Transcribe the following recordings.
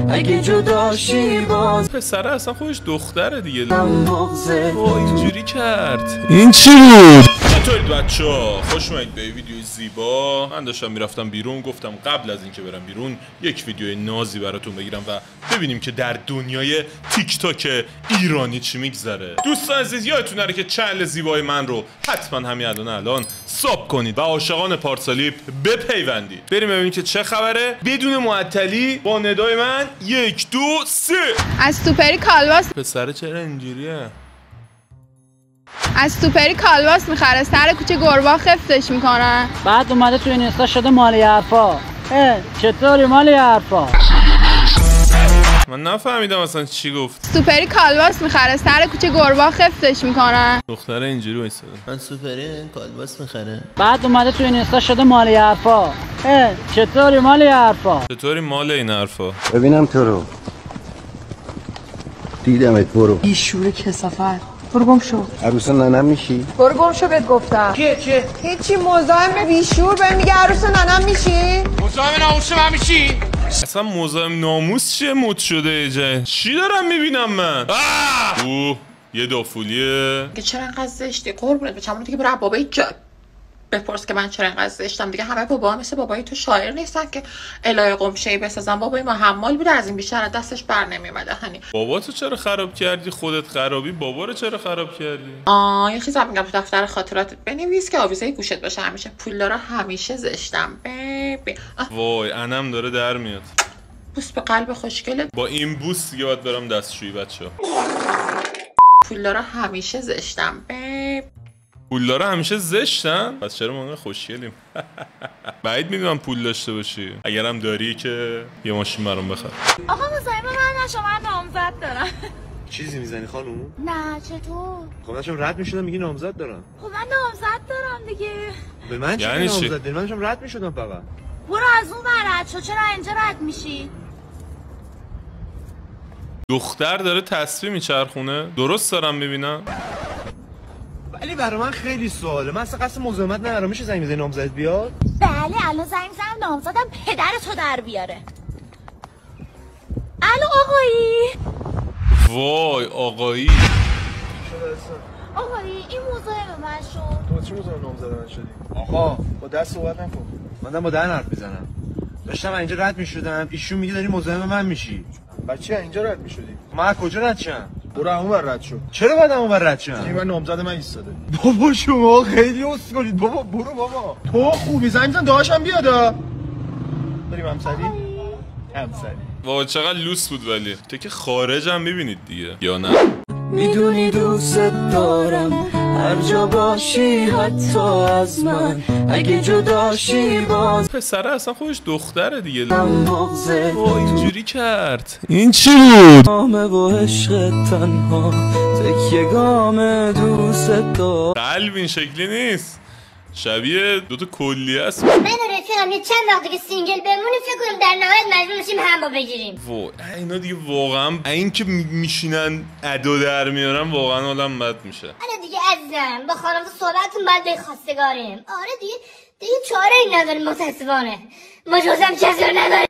اگه جداشی باز. پسره اصلا خودش دختره دیگه. بغضه اینجوری کرد. این چی بود؟ چطورید بچه‌ها؟ خوش اومدید به ویدیوی زیبا. من داشتم میرفتم بیرون، گفتم قبل از اینکه برم بیرون یک ویدیو نازی براتون بگیرم و ببینیم که در دنیای تیک تاک ایرانی چی میگذره. دوستان عزیز یادتون نره که چنل زیبای من رو حتما همین الان ساب کنید و عاشقان پارسالیپ بپیوندید. بریم ببینیم که چه خبره بدون معطلی با ندای من 1 2 3. از توپری کالباس. پسره چرا اینجوریه؟ از توپری کالباس میخره، سر کوچه گربا خفتش میکنن. بعد اومده تو اینستا شده مالی حرفا. چطوری مالی حرفا؟ من نفهمیدم اصلا چی گفت. سوپری کالباس میخره، سر کوچه گربا خفتش میکنن. دختره اینجوری وایساده. من سوپری کالباس میخره. بعد اومده تو اینستا شده مالی حرفا. چطوری مالی حرفا؟ چطوری مال این حرفا؟ ببینم تو رو دیدمت. برو بیشور کثافت. برو گم شو. عروس ننم میشی؟ برو گم شو بهت گفتم. چیه؟ هیچی، مزاحم بیشور به میگه عروس ننم میشی؟ مزاحم ناموس من میشی؟ اصلا مزاحم ناموس چیه مد شده ایجا؟ چی دارم میبینم من؟ اوه یه دافولیه. که چرا انقدر زشتی؟ قربونت بچم دیگه برو بابای جا بپرس که من چرا انقدر زشتم. دیگه همه بابا مثل بابای تو شاعر نیستن که الهی قمشه‌ای بسازن. بابای ما حمال بوده، از این بیشتر دستش بر نمیومده. هنی بابا تو چرا خراب کردی؟ خودت خرابی، بابا رو چرا خراب کردی؟ یه چیزی میگم تو دفتر خاطرات بنویس که آویزه گوشت باشه. همیشه پولدارا همیشه زشتم. وای انم داره در میاد. بوس به قلب خوشگلت. با این بوس دیگه باید برم دستشویی بچه‌ها. پولدارا همیشه زشتم. پولدارا همیشه زشتن؟ پس چرا ما خوشگلیم؟ بعید میدونم پول داشته باشی. اگرم داری که یه ماشین برام بخر. آقا مزاحم من نشو، من نامزد دارم. چیزی میزنی خانوم؟ نه چطور؟ خب من داشتم رد میشدم میگی نامزد دارم. خب من نامزد دارم دیگه. به من چی یعنی نامزد داری؟ من داشتم رد میشدم فقط. برو از اون ور رد شو، چرا اینجا رد میشی؟ دختر داره تسبیح میچرخونه. درست دارم میبینم؟ ولی برای من خیلی سواله. من اصلا قصد مزاحمت ندارم. میشه زنگ بزنی نامزدت بیاد؟ بله الان زنگ میزنم نامزدم پدرتو در بیاره. الو آقایی. وای آقایی. آقایی این مزاحم من شد. تو چی مزاحم نامزد من شدی؟ آقا با دست صحبت نکن. من دارم با دهن حرف میزنم. داشتم اینجا رد میشدم، ایشون میگه داری مزاحم من میشی. بچه اینجا رد میشدی؟ من کجا رد شم؟ برو اونور رد شو. چرا باید اونور رد شم؟ این من نامزد من ایستاده. بابا شما خیلی اسکلید. بابا برو بابا. تو خوبی زنگ بزن داداشم بیاد. بریم همسری. وای چقدر لوس بود. ولی تو که خارجم میبینید دیگه یا نه؟ میدونی دوست دارم هر جا باشی حتی از من اگه جداشی باز. پسره اصلا خودش دختره دیگه. بغضه اینجوری کرد. این چی بود؟ نامه و عشق تنها تکیه گام دوست دارم. قلب این شکلی نیست، شبیه دوتا کلیه است. من و رفیقم یه چند وقت که سینگل بمونیم فکر کنم در نهایت مجبور میشیم هم با بگیریم. وای اینا دیگه واقعا این که میشینن ادا در میارن واقعا حالم بد میشه. آره دیگه عزیزم با خانم صحبتتون باید به خواستگاریم. آره دیگه چاره ای نداریم متاسفانه. ما جزم کسی رو نداریم.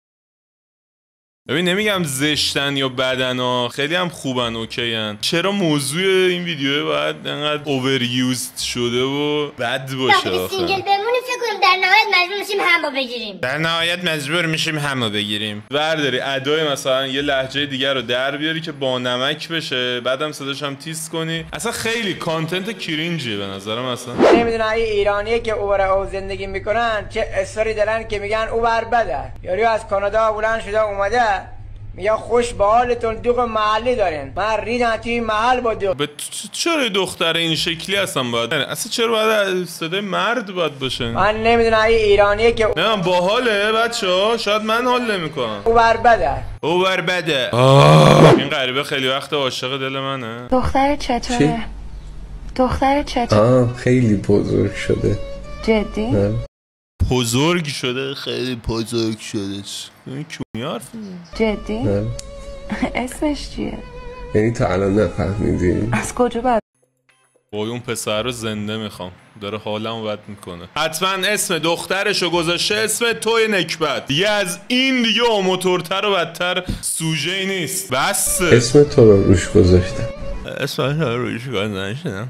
ببین نمیگم زشتن یا بدن ها، خیلی هم خوبن اوکیان. چرا موضوع این ویدیو باید انقدر اووریوزد شده و بد باشه؟ وقتی سینگل بمونیم فکر کنم در نهایت مجبور میشیم هم با بگیریم. در نهایت مجبور میشیم همو بگیریم. برداری ادای مثلا یه لهجه دیگر رو در بیاری که با نمک بشه، بعدم صداش هم تیز کنی. اصلا خیلی کانتنت کرینجیه به نظرم. اصلا نمیدونم این ایرانیه که اوبر او زندگی میکنن چه استوری دارن که میگن اوبر بده. یارو از کانادا بلند شده اومده میگه خوش به حالتون، دوغ محلی دارین. من ریدم توی محل با دوغ. چرا دختر این شکلی اصلا باید؟ اصلا چرا باید صدای مرد باید باشه؟ من نمیدونم این ایرانیه که نه باحاله بچه‌ها، شاید من حال نمیکنم. اوبر بده. اوبر بده. این غریبه خیلی وقت عاشق دل منه. دختر چطوره؟ دختر چطوره؟ خیلی بزرگ شده. جدی؟ نه. بزرگ شده، خیلی بزرگ شده. این کونی حرف میزنه؟ جدی؟ نه. اسمش چیه؟ یعنی تا الان نفهمیدی؟ از کجا باید وای اون پسر رو زنده میخوام، داره حالمو بد میکنه. حتما اسم دخترشو گذاشته اسم توی نکبت. دیگه از این دیگه موتورتر و بدتر سوژه نیست. بس اسم تو رو روش گذاشتم. اسم تو رو روش گذاشتم.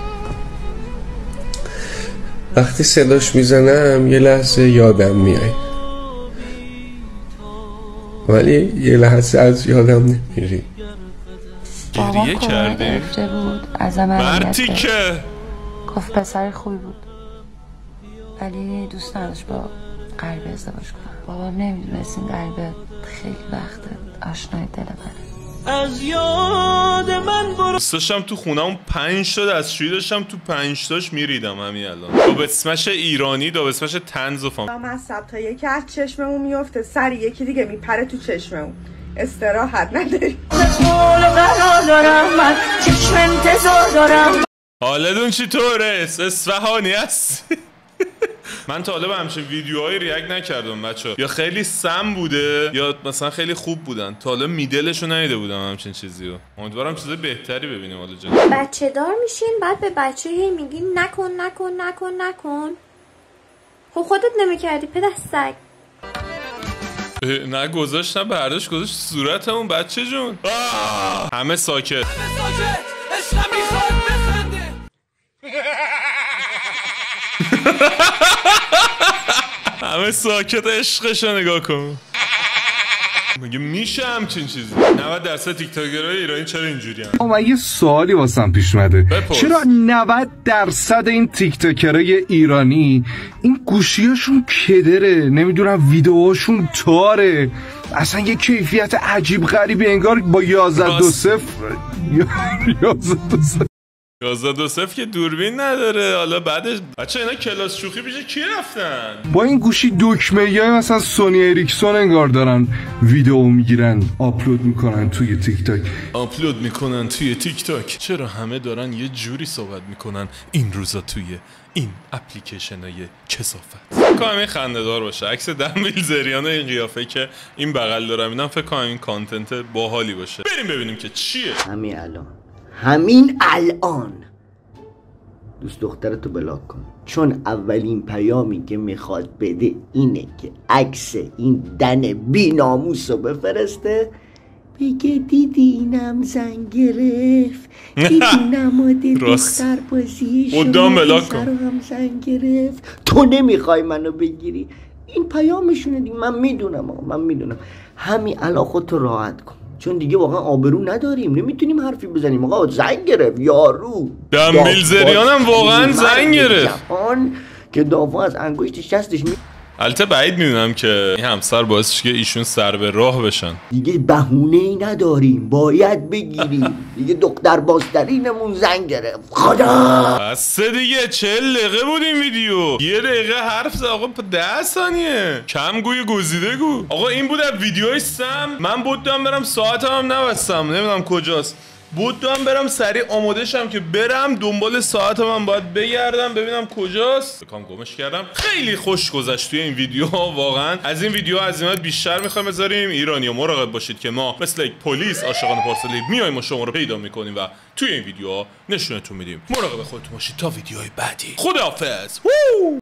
وقتی صداش میزنم یه لحظه یادم میای، ولی یه لحظه از یادم نمیری. گریه کردی؟ بود ازم مرتی که گفت پسر خوبی بود ولی دوست نداشت با غریبه ازدواج کنم. بابام نمیدونست این غریبه خیلی وقته آشنای دل منه. از یاد من برو. دوست داشتم تو خونم 5 تا دستشویی داشتم، تو 5 تاش میریدم همین الان. با بسمش ایرانی، با بسمش طنز و فام. مصب تا یکی از چشممون میفته سر یکی دیگه میپره تو چشممون. استراحت نداری. من چشم انتظار دارم. حالتون چطوره؟ اصفهانی هستی؟ من تا حالا به همچین ویدیوهایی ریاکت نکردم بچه، یا خیلی سم بوده یا مثلا خیلی خوب بودن. تا حالا میدلشو ندیده بودم همچین چیزی رو. امیدوارم چیز بهتری ببینیم حالا جان. بچه دار میشین بعد به بچه هی میگین نکن نکن نکن نکن. خب خودت نمیکردی پدر سگ. نه گذاشت، نه برداشت گذاشت صورتمون بچه جون. همه ساکت. عشقم میخواد بخنده. همه ساکت، عشقشو نگاه کن. مگه میشه همچین چیزی؟ 90% تیکتاکرهای ایرانی چرا اینجوری هم؟ من یه سوالی واسم پیش اومده. بپرس. چرا 90% این تیکتاکرهای ایرانی این گوشیاشون کدره، نمیدونم ویدیوهاشون تاره، اصلا یه کیفیت عجیب غریبی انگار با 11.2.0 11.2.0 که دوربین نداره. حالا بعدش بچه اینا کلاس شوخی پیش کی رفتن؟ با این گوشی دکمه‌ای مثلا سونی اریکسون انگار دارن ویدیو میگیرن آپلود میکنن توی تیک تاک. چرا همه دارن یه جوری صحبت میکنن این روزا توی این اپلیکیشن های کثافت؟ کنم این خنده دار باشه. عکس دنبیل زریان این قیافه که این بغل دارم اینم فکر کنم این کانتنت باحالی باشه. بریم ببینیم که چیه. همین الان دوست دخترتو بلاک کن، چون اولین پیامی که میخواد بده اینه که عکس این دن بی ناموسو بفرسته، بگه دیدی اینم زن گرفت، دیدی نماد دختر بازی شما هم زن گرفت، تو نمیخوای منو بگیری. این پیامشونه دیگه. من میدونم همین الان خودتو راحت کن، چون دیگه واقعا آبرو نداریم، نمیتونیم حرفی بزنیم. آقا زنگ گرفت یارو، دنبیل زریان هم واقعا زنگ گرفت که دافع از انگشت شستش البته بعید میدونم که این همسر باعث که ایشون سر به راه بشن. دیگه بهونه‌ای نداریم، باید بگیریم. دیگه دختر باسترینمون زنگ گرفت. خدا بس دیگه 40 دقیقه بود این ویدیو. 1 دقیقه حرف زد آقا، 10 ثانیه کم گوی گزیده گو. آقا این بود ویدیوی سم. من بودم برم ساعتم هم نبستم، نمیدونم کجاست. بودم برم سریع آماده شم که برم دنبال ساعتم هم باید بگردم ببینم کجاست. بکنم گمش کردم. خیلی خوش گذشت توی این ویدیو واقعا. از این ویدیو عزیمت بیشتر میخوایم بذاریم. ایرانی‌ها مراقب باشید که ما مثل یک پلیس عاشقان پارسالی میایم و شما رو پیدا میکنیم و توی این ویدیوها نشونتون میدیم. مراقب خودتون باشید تا ویدیوهای بعدی. خداحافظ.